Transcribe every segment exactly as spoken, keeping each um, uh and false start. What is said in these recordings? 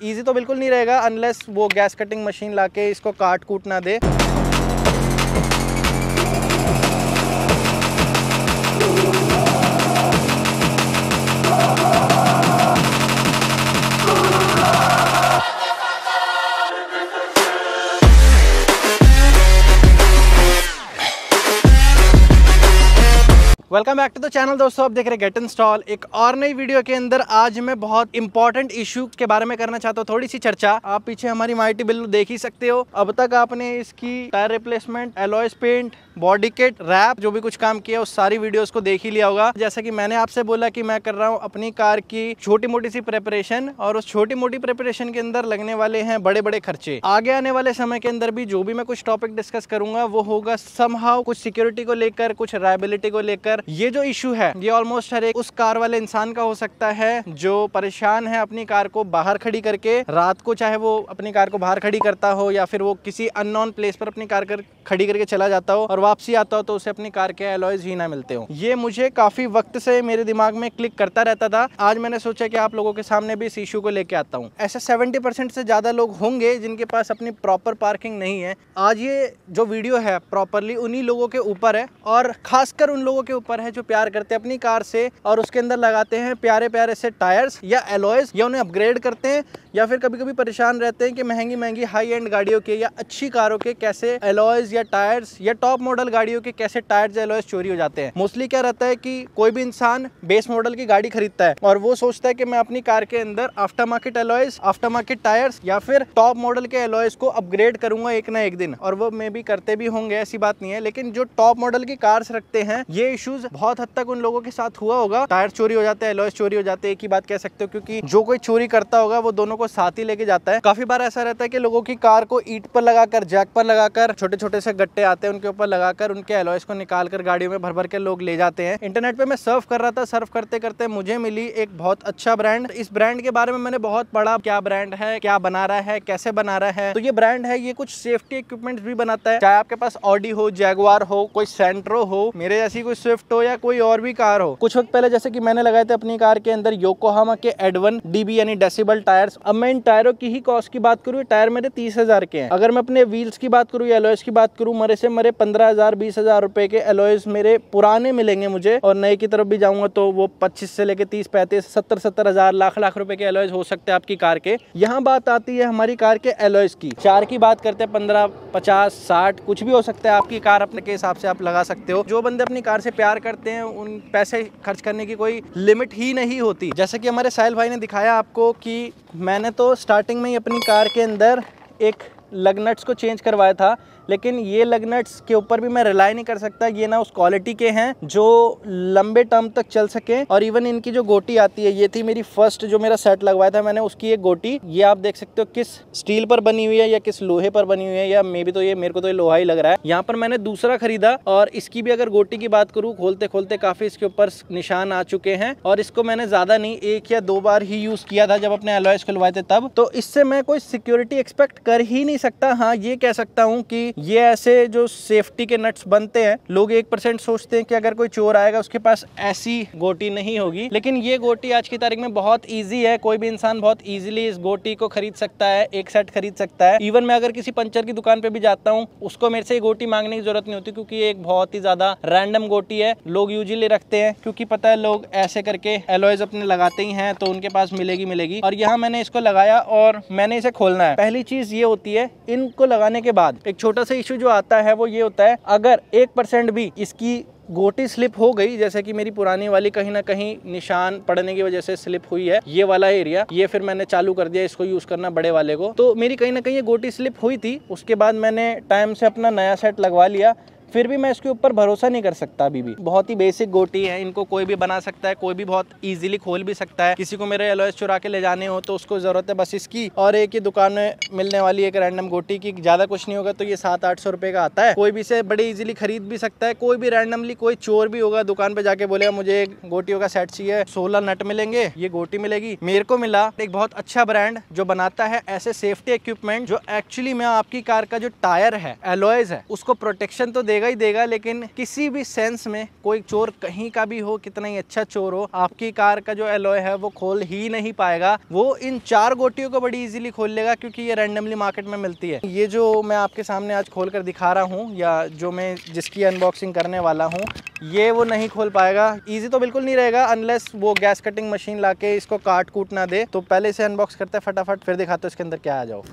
Easy तो बिल्कुल नहीं रहेगा अनलेस वो गैस कटिंग मशीन लाके इसको काट कूट ना दे। Welcome back to the channel दोस्तों, आप देख रहे हैं गेट इंस्टॉल। एक और नई वीडियो के अंदर आज मैं बहुत इंपॉर्टेंट इशू के बारे में करना चाहता हूँ, थोड़ी सी चर्चा। आप पीछे हमारी माइटी बिल्लू देख ही सकते हो। अब तक आपने इसकी tyre replacement, alloys paint, body kit, wrap, जो भी कुछ काम किया उस सारी वीडियोस को देख ही लिया होगा। जैसा कि मैंने आपसे बोला कि मैं कर रहा हूँ अपनी कार की छोटी मोटी सी प्रिपरेशन, और उस छोटी मोटी प्रिपरेशन के अंदर लगने वाले हैं बड़े बड़े खर्चे। आगे आने वाले समय के अंदर भी जो भी मैं कुछ टॉपिक डिस्कस करूंगा वो होगा समहाउ कुछ सिक्योरिटी को लेकर, कुछ रायबिलिटी को लेकर। ये जो इशू है ये ऑलमोस्ट हर एक उस कार वाले इंसान का हो सकता है जो परेशान है अपनी कार को बाहर खड़ी करके रात को, चाहे वो अपनी कार को बाहर खड़ी करता हो या फिर वो किसी अननोन प्लेस पर अपनी कार कर खड़ी करके चला जाता हो और वापसी आता हो तो उसे अपनी कार के एलॉयज ही ना मिलते हो। ये मुझे काफी वक्त से मेरे दिमाग में क्लिक करता रहता था। आज मैंने सोचा कि आप लोगों के सामने भी इस इशू को लेके आता हूँ। ऐसे सेवेंटी परसेंट से ज्यादा लोग होंगे जिनके पास अपनी प्रॉपर पार्किंग नहीं है। आज ये जो वीडियो है प्रॉपरली उन्हीं लोगों के ऊपर है, और खासकर उन लोगों के ऊपर है जो प्यार करते हैं अपनी कार से और उसके अंदर लगाते हैं प्यारे प्यारे से टायर्स या एलॉयज, या उन्हें अपग्रेड करते हैं, या फिर कभी कभी परेशान रहते हैं कि महंगी महंगी हाई एंड गाड़ियों के या अच्छी कारों के कैसे एलॉयज या टायर्स, या टॉप मॉडल गाड़ियों के कैसे टायर्स या एलॉयज चोरी हो जाते हैं। मोस्टली क्या रहता है कि कोई भी इंसान बेस मॉडल की गाड़ी खरीदता है और वो सोचता है कि मैं अपनी कार के अंदर aftermarket alloys, aftermarket tyres या फिर टॉप मॉडल के एलॉयज को अपग्रेड करूंगा एक ना एक दिन, और वो मे भी करते भी होंगे, ऐसी बात नहीं है। लेकिन जो टॉप मॉडल की कार्स रखते हैं, ये इश्यूज बहुत हद तक उन लोगों के साथ हुआ होगा। टायर चोरी हो जाते हैं, एलॉयज चोरी हो जाते हैं, एक ही बात कह सकते हो, क्योंकि जो कोई चोरी करता होगा वो दोनों को साथ ही लेके जाता है। काफी बार ऐसा रहता है कि लोगों की कार को ईंट पर लगाकर, जैक पर लगाकर, छोटे छोटे से गट्टे आते हैं उनके ऊपर लगाकर उनके एलॉयज को निकाल कर गाड़ियों में भर भर के लोग ले जाते हैं। इंटरनेट पे मैं सर्फ कर रहा था, सर्फ करते करते मुझे मिली एक बहुत अच्छा ब्रांड। इस ब्रांड के बारे में मैंने बहुत पढ़ा, क्या ब्रांड है, क्या बना रहा है, कैसे बना रहा है। तो ये ब्रांड है, ये कुछ सेफ्टी इक्विपमेंट भी बनाता है। चाहे आपके पास ऑडी हो, जैगुआर हो, कोई सेंट्रो हो, मेरे जैसी कोई स्विफ्ट हो या कोई और भी कार हो। कुछ वक्त पहले जैसे कि मैंने लगाए थे अपनी कार के अंदर योकोहामा के एड वन डी बी यानी डेसिबल टायर्स। अब मैं इन टायरों की ही कॉस्ट की बात करूँ, टायर मेरे तीस हजार के हैं। अगर मैं अपने व्हील्स की बात करूँ या एलॉयज की बात करूँ, मरे से मरे पंद्रह हजार बीस हजार रुपए के एलॉयज मेरे पुराने मिलेंगे मुझे, और नए की तरफ भी जाऊंगा तो वो पच्चीस से लेके तीस पैंतीस सत्तर सत्तर हजार लाख लाख रुपए के एलॉयज हो सकते हैं आपकी कार के। यहाँ बात आती है हमारी कार के एलॉयज की। चार की बात करते हैं पंद्रह पचास साठ कुछ भी हो सकता है। आपकी कार अपने के हिसाब से आप लगा सकते हो। जो बंदे अपनी कार से प्यार करते हैं उन पैसे खर्च करने की कोई लिमिट ही नहीं होती। जैसे कि हमारे साहिल भाई ने दिखाया आपको कि मैंने तो स्टार्टिंग में ही अपनी कार के अंदर एक लग नट्स को चेंज करवाया था, लेकिन ये लग नट्स के ऊपर भी मैं रिलाई नहीं कर सकता। ये ना उस क्वालिटी के हैं जो लंबे टर्म तक चल सके। और इवन इनकी जो गोटी आती है, ये थी मेरी फर्स्ट जो मेरा सेट लगवाया था मैंने, उसकी एक गोटी। ये आप देख सकते हो किस स्टील पर बनी हुई है या किस लोहे पर बनी हुई है, या मे भी तो ये मेरे को तो ये लोहा ही लग रहा है। यहाँ पर मैंने दूसरा खरीदा, और इसकी भी अगर गोटी की बात करूँ, खोलते खोलते काफी इसके ऊपर निशान आ चुके हैं। और इसको मैंने ज्यादा नहीं, एक या दो बार ही यूज किया था जब अपने एलॉयज खुलवाए थे तब। तो इससे मैं कोई सिक्योरिटी एक्सपेक्ट कर ही नहीं सकता। हाँ, ये कह सकता हूँ कि ये ऐसे जो सेफ्टी के नट्स बनते हैं, लोग एक परसेंट सोचते हैं कि अगर कोई चोर आएगा उसके पास ऐसी गोटी नहीं होगी, लेकिन ये गोटी आज की तारीख में बहुत इजी है। कोई भी इंसान बहुत इजीली इस गोटी को खरीद सकता है, एक सेट खरीद सकता है। इवन मैं अगर किसी पंचर की दुकान पे भी जाता हूँ, उसको मेरे से गोटी मांगने की जरूरत नहीं होती, क्योंकि ये एक बहुत ही ज्यादा रैंडम गोटी है। लोग यूजुअली रखते हैं क्योंकि पता है लोग ऐसे करके एलॉयज अपने लगाते ही हैं, तो उनके पास मिलेगी मिलेगी। और यहाँ मैंने इसको लगाया और मैंने इसे खोलना है। पहली चीज ये होती है, इनको लगाने के बाद एक छोटा सा इशू जो आता है वो ये होता है, अगर एक परसेंट भी इसकी गोटी स्लिप हो गई, जैसे कि मेरी पुरानी वाली कहीं ना कहीं निशान पड़ने की वजह से स्लिप हुई है, ये वाला एरिया, ये फिर मैंने चालू कर दिया इसको यूज करना बड़े वाले को, तो मेरी कहीं ना कहीं ये गोटी स्लिप हुई थी। उसके बाद मैंने टाइम से अपना नया सेट लगवा लिया। फिर भी मैं इसके ऊपर भरोसा नहीं कर सकता अभी भी। बहुत ही बेसिक गोटी है, इनको कोई भी बना सकता है, कोई भी बहुत इजीली खोल भी सकता है। किसी को मेरे एलॉयज चुरा के ले जाने हो तो उसको जरूरत है बस इसकी और एक ही दुकान में मिलने वाली एक रैंडम गोटी की। ज्यादा कुछ नहीं होगा तो ये सात आठ सौ रुपए का आता है। कोई भी इसे बड़े इजीली खरीद भी सकता है। कोई भी रैंडमली कोई चोर भी होगा दुकान पे जाके बोलेगा मुझे एक गोटियों का सेट चाहिए, सोलह नट मिलेंगे, ये गोटी मिलेगी। मेरे को मिला एक बहुत अच्छा ब्रांड जो बनाता है ऐसे सेफ्टी इक्विपमेंट जो एक्चुअली में आपकी कार का जो टायर है, एलॉयज है, उसको प्रोटेक्शन तो देगा देगा ही देगा, लेकिन किसी भी सेंस में कोई चोर कहीं का भी हो, कितना ही अच्छा चोर हो, आपकी कार का जो एलॉय है वो खोल ही नहीं पाएगा। वो इन चार गोटियों को बड़ी इजीली खोल लेगा क्योंकि ये रैंडमली मार्केट में मिलती है। ये जो मैं आपके सामने आज खोल कर दिखा रहा हूँ या जो मैं जिसकी अनबॉक्सिंग करने वाला हूँ, ये वो नहीं खोल पाएगा। इजी तो बिल्कुल नहीं रहेगा अनलेस वो गैस कटिंग मशीन लाके इसको काट कूट ना दे। तो पहले इसे अनबॉक्स करते हैं फटाफट, फिर दिखाते हैं इसके अंदर क्या आ। जाओ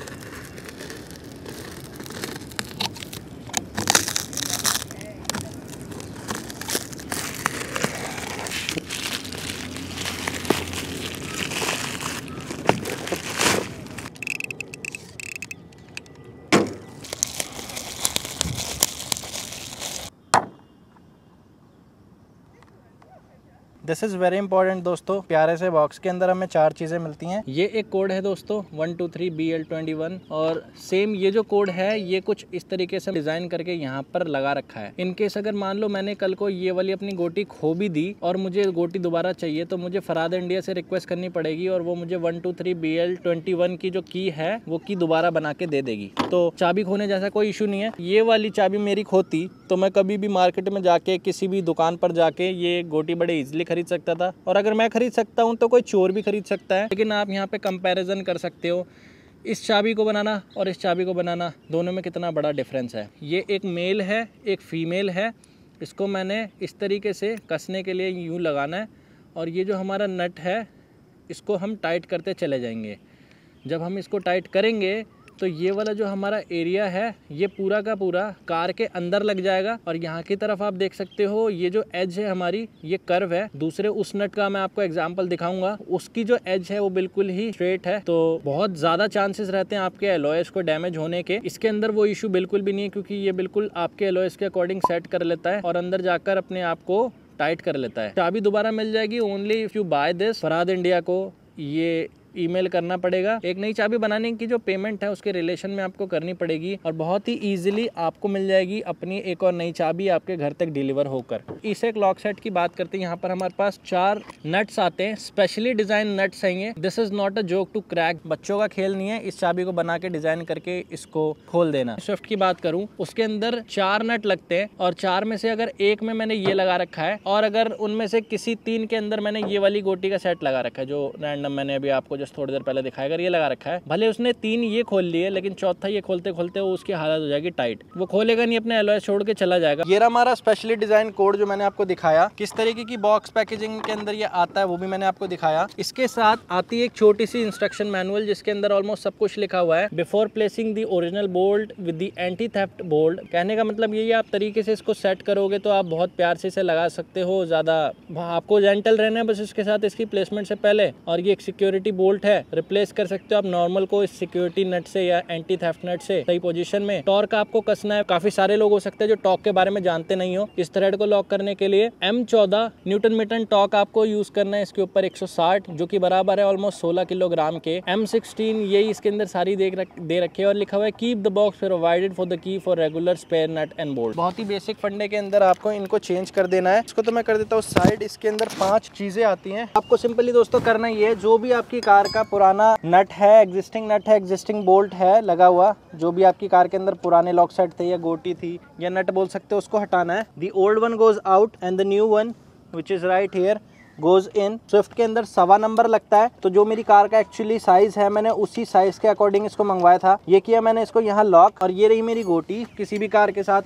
दिस इज़ वेरी इंपॉर्टेंट दोस्तों। प्यारे से बॉक्स के अंदर हमें चार चीज़ें मिलती हैं। ये एक कोड है दोस्तों one two three B L twenty one, और सेम ये जो कोड है ये कुछ इस तरीके से डिज़ाइन करके यहाँ पर लगा रखा है। इनकेस अगर मान लो मैंने कल को ये वाली अपनी गोटी खो भी दी और मुझे गोटी दोबारा चाहिए तो मुझे फराद इंडिया से रिक्वेस्ट करनी पड़ेगी और वो मुझे one two three B L twenty one की जो की है वो की दोबारा बना के दे देगी। तो चाबी खोने जैसा कोई इशू नहीं है। ये वाली चाबी मेरी खोती तो मैं कभी भी मार्केट में जाके किसी भी दुकान पर जाके ये गोटी बड़े इजीली खरीद सकता था, और अगर मैं खरीद सकता हूँ तो कोई चोर भी खरीद सकता है। लेकिन आप यहाँ पे कंपैरिजन कर सकते हो इस चाबी को बनाना और इस चाबी को बनाना, दोनों में कितना बड़ा डिफरेंस है। ये एक मेल है, एक फीमेल है। इसको मैंने इस तरीके से कसने के लिए यूँ लगाना है, और ये जो हमारा नट है इसको हम टाइट करते चले जाएंगे। जब हम इसको टाइट करेंगे तो ये वाला जो हमारा एरिया है ये पूरा का पूरा कार के अंदर लग जाएगा। और यहाँ की तरफ आप देख सकते हो ये जो एज है हमारी, ये कर्व है। दूसरे उस नट का मैं आपको एग्जांपल दिखाऊंगा, उसकी जो एज है वो बिल्कुल ही स्ट्रेट है। तो बहुत ज़्यादा चांसेस रहते हैं आपके एलॉयस को डैमेज होने के। इसके अंदर वो इशू बिल्कुल भी नहीं है क्योंकि ये बिल्कुल आपके एलॉयस के अकॉर्डिंग सेट कर लेता है और अंदर जाकर अपने आप को टाइट कर लेता है। चाबी दोबारा मिल जाएगी only if you buy this. Farad India को ये ईमेल करना पड़ेगा। एक नई चाबी बनाने की जो पेमेंट है उसके रिलेशन में आपको करनी पड़ेगी, और बहुत ही इजीली आपको मिल जाएगी अपनी एक और नई चाबी आपके घर तक डिलीवर होकर। इस एक लॉक सेट की बात करते हैं। यहाँ पर हमारे पास चार नट्स आते हैं, स्पेशली डिजाइन नट्स हैं ये। This is not a joke to crack, बच्चों का खेल नहीं है इस चाबी को बना के डिजाइन करके इसको खोल देना। स्विफ्ट की बात करूँ उसके अंदर चार नट लगते हैं, और चार में से अगर एक में मैंने ये लगा रखा है और अगर उनमें से किसी तीन के अंदर मैंने ये वाली गोटी का सेट लगा रखा है जो रैंडम मैंने अभी आपको जस्ट थोड़ी देर पहले दिखाया, अगर ये लगा रखा है, भले उसने तीन ये खोल लिए लेकिन चौथा ये खोलते खोलते वो उसकी हालत हो जाएगी टाइट, वो खोलेगा नहीं, अपने एलॉय छोड़ के चला जाएगा। ये हमारा स्पेशली डिजाइन कोड जो मैंने आपको दिखाया, किस तरीके की बॉक्स पैकेजिंग के अंदर ये आता है वो भी मैंने आपको दिखाया। इसके साथ आती है एक छोटी सी इंस्ट्रक्शन मैनुअल जिसके अंदर ऑलमोस्ट सब कुछ लिखा हुआ है। Before placing the original bolt with the anti theft bolt, कहने का मतलब यही आप तरीके से इसको सेट करोगे तो आप बहुत प्यार से इसे लगा सकते हो, ज्यादा आपको जेंटल रहना है बस इसके साथ इसकी प्लेसमेंट से पहले। और ये एक सिक्योरिटी बोल्ट है, रिप्लेस कर सकते हो आप नॉर्मल को इस सिक्योरिटी नट से या एंटी थेफ्ट नट से सही पोजीशन में। टॉर्क आपको कसना है, काफी सारे लोग हो सकते हैं जो टॉर्क के बारे में जानते नहीं हो। इस थ्रेड को लॉक करने के लिए एम चौदह न्यूटन मीटर टॉर्क आपको यूज करना है इसके ऊपर एक सौ साठ, जो कि बराबर है ऑलमोस्ट सोलह किलोग्राम के। एम सिक्सटीन यही इसके अंदर सारी दे रख दे रखे है और लिखा हुआ है keep the box provided for the key for regular spare nut and bolt. बहुत ही बेसिक फंडे के अंदर आपको इनको चेंज कर देना है। इसको तो मैं कर देता हूँ साइड। इसके अंदर पांच चीजें आती हैं, आपको सिंपली दोस्तों करना ये, जो भी आपकी कार का पुराना नट है, एग्जिस्टिंग नट है, एग्जिस्टिंग बोल्ट है लगा हुआ, जो भी आपकी कार के अंदर पुराने लॉक सेट थे या गोटी थी या नट बोल सकते हो, उसको हटाना है। The old one goes out and the new one which is right here goes in. Swift के अंदर सवा नंबर लगता है, तो जो मेरी कार का एक्चुअली साइज है मैंने उसी साइज के अकॉर्डिंग इसको मंगवाया था। ये किया मैंने इसको यहाँ लॉक, और ये रही मेरी गोटी, किसी भी कार के साथ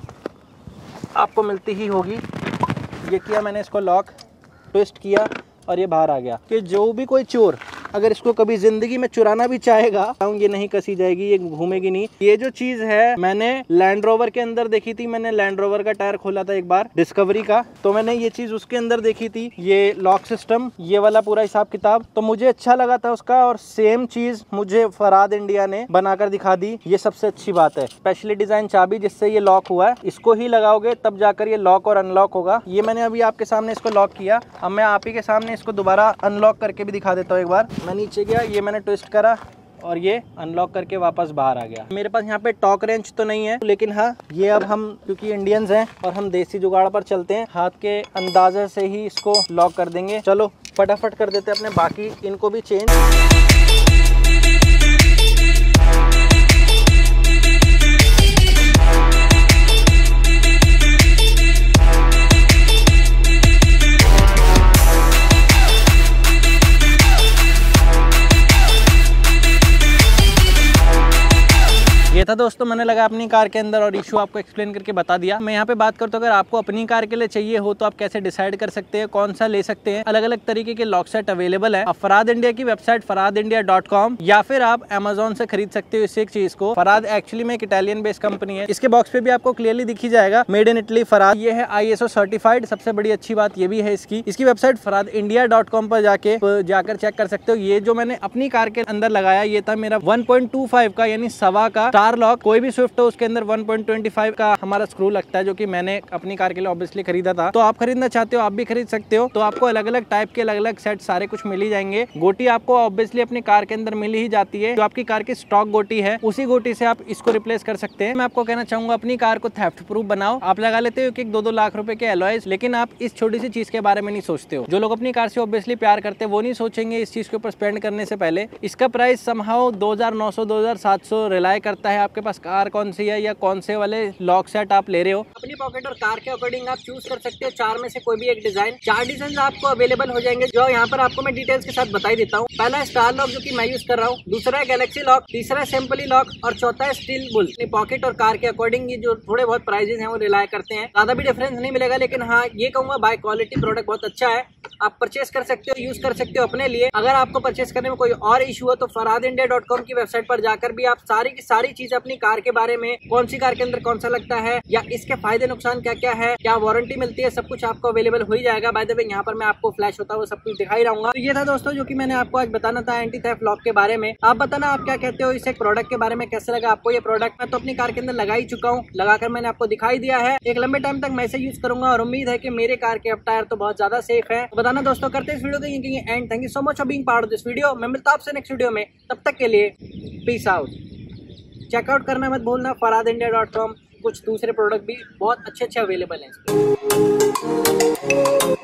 आपको मिलती ही होगी। ये किया मैंने इसको लॉक, ट्विस्ट किया और ये बाहर आ गया। कि जो भी कोई चोर अगर इसको कभी जिंदगी में चुराना भी चाहेगा, ये नहीं कसी जाएगी, ये घूमेगी नहीं। ये जो चीज है मैंने लैंड रोवर के अंदर देखी थी, मैंने लैंड रोवर का टायर खोला था एक बार डिस्कवरी का, तो मैंने ये चीज उसके अंदर देखी थी, ये लॉक सिस्टम, ये वाला पूरा हिसाब किताब, तो मुझे अच्छा लगा था उसका। और सेम चीज मुझे फराद इंडिया ने बनाकर दिखा दी, ये सबसे अच्छी बात है। स्पेशली डिजाइन चाबी जिससे ये लॉक हुआ है, इसको ही लगाओगे तब जाकर ये लॉक और अनलॉक होगा। ये मैंने अभी आपके सामने इसको लॉक किया, अब मैं आप ही के सामने इसको दोबारा अनलॉक करके भी दिखा देता हूँ एक बार। मैं नीचे गया, ये मैंने ट्विस्ट करा और ये अनलॉक करके वापस बाहर आ गया। मेरे पास यहाँ पे टॉक रेंच तो नहीं है, लेकिन हाँ ये अब हम क्योंकि इंडियंस हैं और हम देसी जुगाड़ पर चलते हैं, हाथ के अंदाजे से ही इसको लॉक कर देंगे। चलो फटाफट कर देते हैं अपने बाकी इनको भी चेंज। ये था दोस्तों, मैंने लगा अपनी कार के अंदर और इशू आपको एक्सप्लेन करके बता दिया। मैं यहाँ पे बात करता हूँ, अगर आपको अपनी कार के लिए चाहिए हो तो आप कैसे डिसाइड कर सकते हैं, कौन सा ले सकते हैं। अलग अलग तरीके के लॉक सेट अवेलेबल है। आप फराद इंडिया की website Farad India dot com या फिर आप अमेजोन से खरीद सकते हो इस एक चीज को। फराद एक्चुअली में एक इटालियन बेस्ड कंपनी है। इसके बॉक्स पे भी आपको क्लियरली दिखी जाएगा मेड इन इटली फराद। ये है आई एस ओ सर्टिफाइड। सबसे बड़ी अच्छी बात ये भी है इसकी इसकी website Farad India dot com पर जाके जाकर चेक कर सकते हो। ये जो मैंने अपनी कार के अंदर लगाया ये था मेरा वन पॉइंट टू फाइव का यानी सवा का स्टार लॉक। कोई भी स्विफ्ट हो उसके अंदर वन पॉइंट टू फाइव का हमारा स्क्रू लगता है, जो कि मैंने अपनी कार के लिए ऑब्वियसली खरीदा था। तो आप खरीदना चाहते हो आप भी खरीद सकते हो। तो आपको अलग अलग टाइप के अलग अलग सेट सारे कुछ मिल ही जाएंगे। गोटी आपको ऑब्वियसली अपनी कार के अंदर मिल ही जाती है। जो आपकी कार की स्टॉक गोटी है उसी गोटी से आप इसको रिप्लेस कर सकते हैं। मैं आपको कहना चाहूंगा अपनी कार को थेफ्ट प्रूफ बनाओ। आप लगा लेते हो कि दो दो लाख रुपए के एलॉयज, लेकिन आप इस छोटी सी चीज के बारे में नहीं सोचते हो। जो लोग अपनी कार से ऑब्वियसली प्यार करते हैं वो नहीं सोचेंगे इस चीज के ऊपर स्पेंड करने से पहले। इसका प्राइस समहाउ दो हजार नौ सौ दो हजार सात सौ रिलाय करता है आपके पास कार कौन सी है या कौन से वाले लॉक सेट आप ले रहे हो। अपनी पॉकेट और कार के अकॉर्डिंग आप चूज कर सकते हो चार में से कोई भी एक डिजाइन। चार डिजाइन आपको अवेलेबल हो जाएंगे, जो यहाँ पर आपको मैं डिटेल्स के साथ बता ही देता हूँ। पहला है स्टार लॉक, जो कि मैं यूज कर रहा हूँ। दूसरा है गैलेक्सी लॉक, तीसरा है सिंपली लॉक और चौथा है स्टील बुल। अपनी पॉकेट और कार के अकॉर्डिंग ये जो थोड़े बहुत प्राइजेस हैं वो रिलाय करते हैं। ज्यादा भी डिफरेंस नहीं मिलेगा, लेकिन हाँ ये कहूंगा बाय क्वालिटी प्रोडक्ट बहुत अच्छा है। आप परचेस कर सकते हो, यूज कर सकते हो अपने लिए। अगर आपको परचेस करने में कोई और इशू हो तो फराद इंडिया डॉट कॉम की वेबसाइट पर जाकर भी आप सारी की सारी चीज अपनी कार के बारे में, कौन सी कार के अंदर कौन सा लगता है या इसके फायदे नुकसान क्या क्या है, क्या वारंटी मिलती है, सब कुछ आपको अवेलेबल हो ही जाएगा। बाय द वे यहाँ पर मैं आपको फ्लैश होता हुआ सब कुछ दिखाई रहूंगा। तो ये था दोस्तों जो कि मैंने आपको आज बताना था एंटी थेफ्ट लॉक के बारे में। आप बताना आप क्या कहते हो इस एक प्रोडक्ट के बारे में, कैसे लगा आपको ये प्रोडक्ट। मैं तो अपनी कार के अंदर लगा ही चुका हूँ, लगाकर मैंने आपको दिखाई दिया है। एक लंबे टाइम तक मैं इसे यूज करूंगा और उम्मीद है कि मेरे कार के अब टायर तो बहुत ज्यादा सेफ है। तो बताना दोस्तों, करते हैं इस वीडियो को end. Thank you so much for being part of this video. मैं मिलता हूं आपसे नेक्स्ट वीडियो में, तब तक के लिए पीस आउट। चेकआउट करना मत भूलना फराद इंडिया डॉट कॉम। कुछ दूसरे प्रोडक्ट भी बहुत अच्छे अच्छे अवेलेबल हैं।